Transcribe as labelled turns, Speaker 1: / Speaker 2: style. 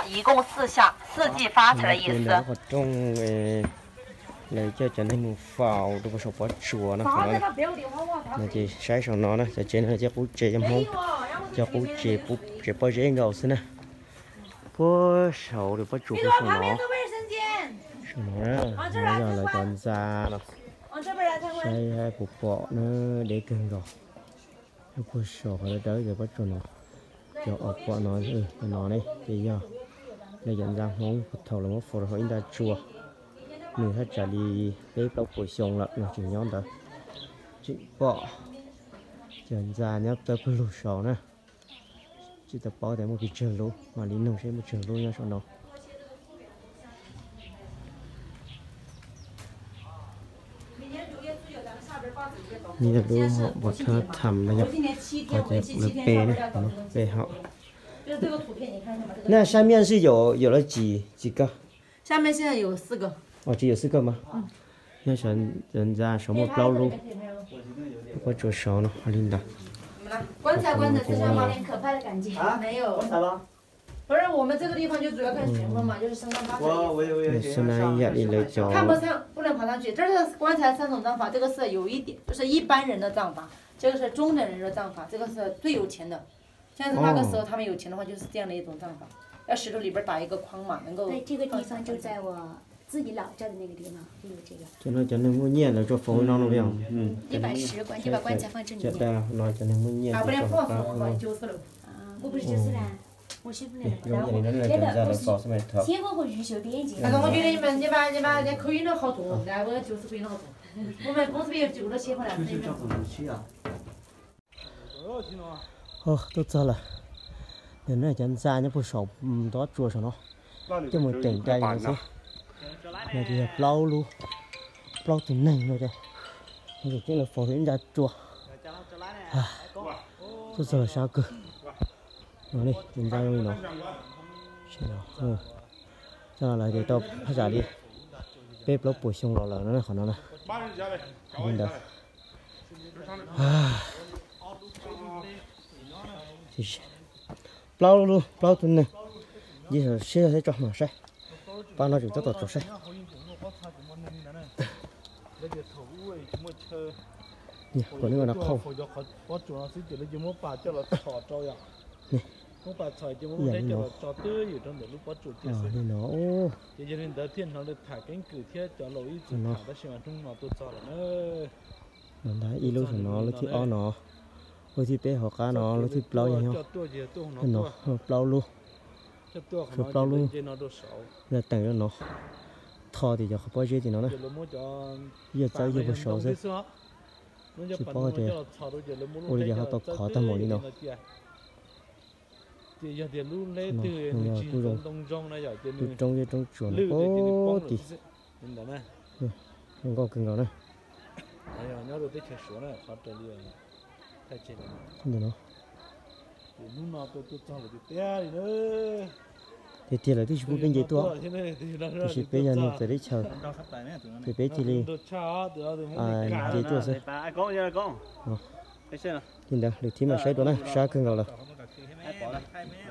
Speaker 1: 一共4项，4季发财的意思。
Speaker 2: trong lấy cho nên một phao tôi có số bỏ chùa nó phải là chỉ sai sau nó nè cho trên là cho cú chè trong hông cho cú chè bỏ dễ ngầu xin nè bỏ sầu được bỏ chùa của sau nó nó giờ là còn ra nó sai hai cục bọ nó để cân rồi bỏ sầu phải tới rồi bỏ chùa nó cho ọc bọ nó này thì giờ đây dần ra món thầu là món phở hỏi ra chùa mình hết trả đi bếp lóc của xong lận là chỉ nhón tới chị bỏ dần ra nhấp tới cái lụt sò nè chị tập bỏ tới một cái trường luôn mà đi nông sẽ một trường luôn nha sau đó như là đúng họ bỏ thơ thầm này nhá họ sẽ được bê này bê họ那下面是有了几个？
Speaker 3: 下面现在有4个。
Speaker 2: 哦，只有4个吗？嗯。要想人家什么道路？我做烧呢，好领导。
Speaker 3: 棺材身上有点可怕的感觉。没有。棺材吗？不是，我们这个地方就主要看玄关嘛，就是生辰八字。
Speaker 2: 我也是那压力来叫。
Speaker 3: 看不上，不能爬上去。这是棺材3种葬法，这个是有一点，就是一般人的葬法，这个是中等人的葬法，这个是最有钱的。像是那个时候他们有钱的话，就是这样的一种葬法，要石头里边打一个框嘛，能够。
Speaker 4: 对，这个地方就在我自己老家的那个地方，就有这个。
Speaker 2: 就那叫那木念了，做风让那样。嗯。
Speaker 4: 你把石棺，就把棺材放这里面。
Speaker 2: 对啊，那叫那木念。
Speaker 3: 啊，不然放90楼。
Speaker 4: 啊，我不是90啦，我媳妇来了。
Speaker 2: 然后我
Speaker 4: 先问和玉秀的眼睛。
Speaker 3: 但是我觉得你把人家口音都好重，然后90口音都好重。我们公司比较旧了，写回来。
Speaker 2: 哦，都糟了。人那人家那不少，多做什么？这么整在一起，那就包路，包từ này rồi đây. Bây giờ là phổ biến ra chùa. Tôi giờ sao cơ? Nó đi, nhìn ra rồi nó. Cho lại để tao phát ra đi. Bếp lốp bùi xong rồi là nó khỏi nó nè. Bên đó. Bao luôn, bao tuần này, giờ xe sẽ cho mà xe, bao nó chỉ cho tao cho xe. Nè, còn những người nó không. Nè, vậy nó. Đi nó. Nó đã y lúc nó lúc thì o nó. Ôi thì bé họ cá nó lúc thì bao nhiêu nó bao luôn bao luôn là tặng cho nó thò thì cho không bao nhiêu thì nó này giờ cháu giờ một số rồi chỉ bao thì ôi giờ họ tập khó tao một đi nó từ trong chuột nó ô thì không có cưng nào này được nó thì tiền là tí chú bên dưới tua thì bây giờ nó tới đấy chờ thì bé chỉ đi dưới tua xem nhìn đâu được thì mà sai đó này sai cưng nào là